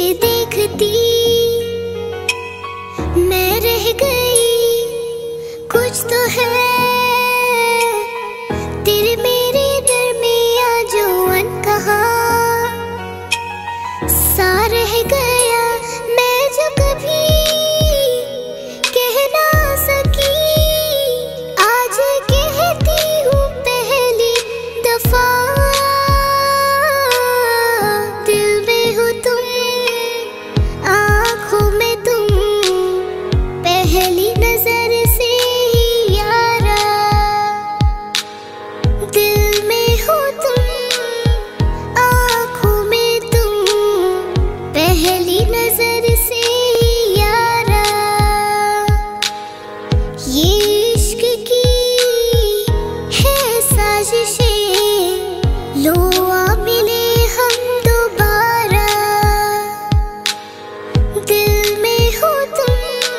देखती मैं रह गई, कुछ तो है तेरे मेरे दरमियां जो अनकहा सा रह गया। मैं जो कभी कह ना सकी आज कहती हूँ पहली दफा। दिल में हो तुम, आँखों में तुम, पहली नजर से ही यारा। दिल में हो तुम, आँखों में तुम, पहली नजर से ही यारा। ये इश्क की है साजिशें, लो आ मिले हम दोबारा। दिल में हो तुम,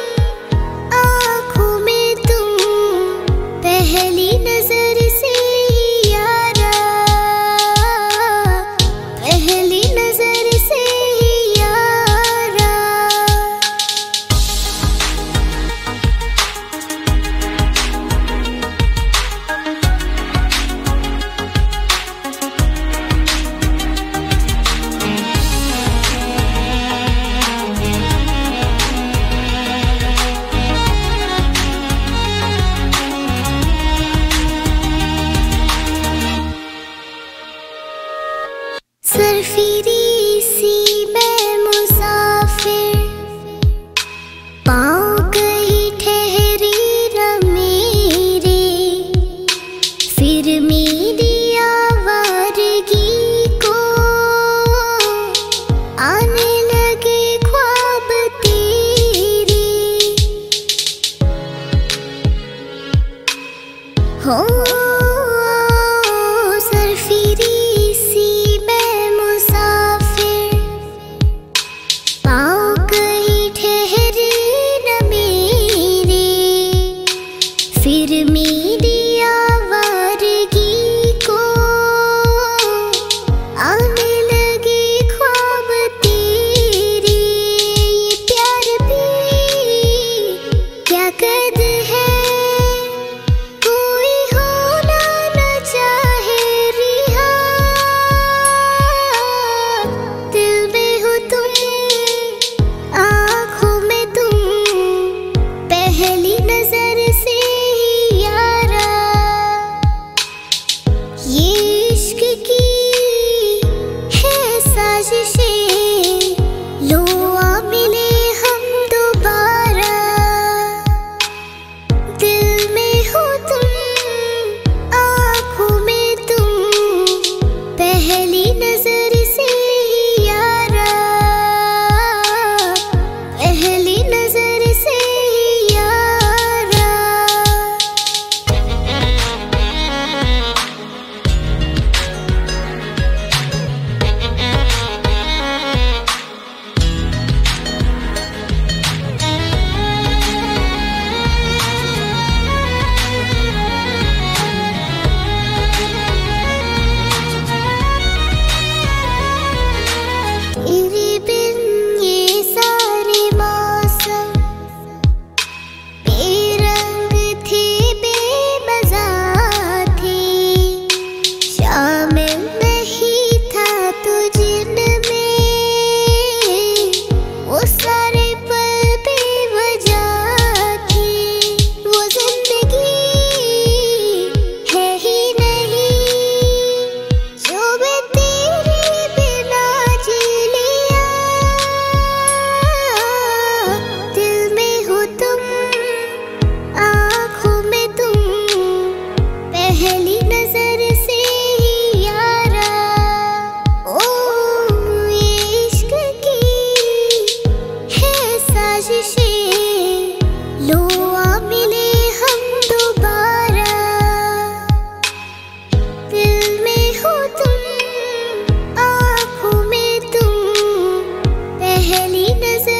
आँखों में तुम, पहली नजर से ही यारा। पहली नजर से ही यारा। सरफिरी सी मैं मुसाफिर, पाँव कहीं ठहरी न मेरे। फिर मेरी आवारगी को आने लगे ख्वाब तेरे। हो सरफिरी सी मैं मुसाफिर, पाँव कहीं ठहरे न मेरे। फिर मेरी आवारगी को आने लगे ख्वाब तेरे। ये प्यार भी क्या कद है, कोई होना न चाहे रिहा। दिल में हो तुम, आँखों में तुम, पहली नजर से ही यारा। ये इश्क की है साजिशें, लो आ मिले हम दोबारा। दिल में हो तुम, आँखों में तुम, पहली नजर से ही यारा। पहली नजर से ही यारा। तेरे बिन ये सारे मौसम बेरंग थे, बेमज़ा थे। शामिल नहीं था तू जिनमें, वो सारे पल बेवजह थे। वो जिंदगी है ही नहीं जो मैं तेरे बिना जी लिया। दिल में हो तुम, आँखों में तुम, पहली नजर से ही यारा। ओ ये इश्क की है साजिशें, लो आ मिले हम दोबारा। दिल में हो तुम, आँखों में तुम, पहली नजर